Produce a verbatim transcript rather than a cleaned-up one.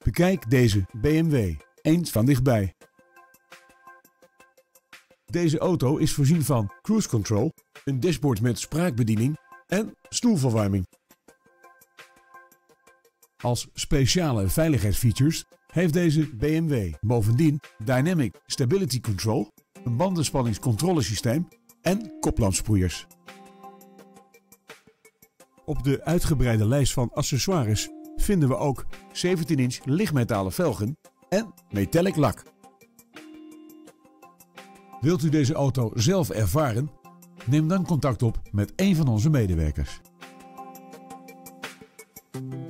Bekijk deze B M W eens van dichtbij. Deze auto is voorzien van cruise control, een dashboard met spraakbediening en stoelverwarming. Als speciale veiligheidsfeatures heeft deze B M W bovendien Dynamic Stability Control, een bandenspanningscontrolesysteem en koplampsproeiers. Op de uitgebreide lijst van accessoires vinden we ook zeventien inch lichtmetalen velgen en metallic lak. Wilt u deze auto zelf ervaren? Neem dan contact op met een van onze medewerkers.